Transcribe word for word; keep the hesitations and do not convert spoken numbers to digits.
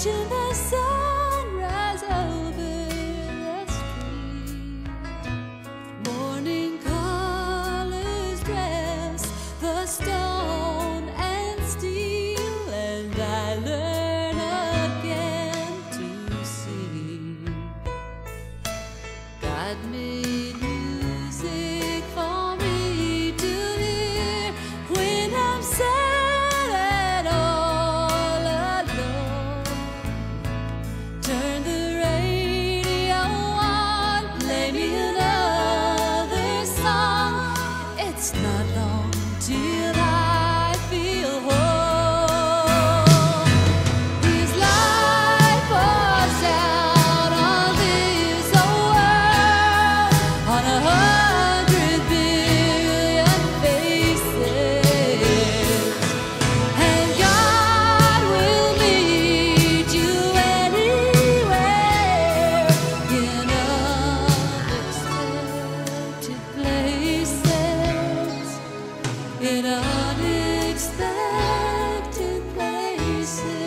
watching the sunrise over the street. Morning colors dress the stone and steel, and I learn again to see. God made music for me to hear when I'm sad and all alone. Turn the radio on, play me another song. It's not long till I feel whole. His light pours out on this old world, on a hundred billion faces, and God will meet you anywhere in unexpected places, in unexpected places.